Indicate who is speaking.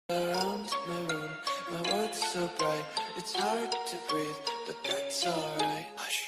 Speaker 1: around my room, my world's so bright, it's hard to breathe, but that's alright. Hush.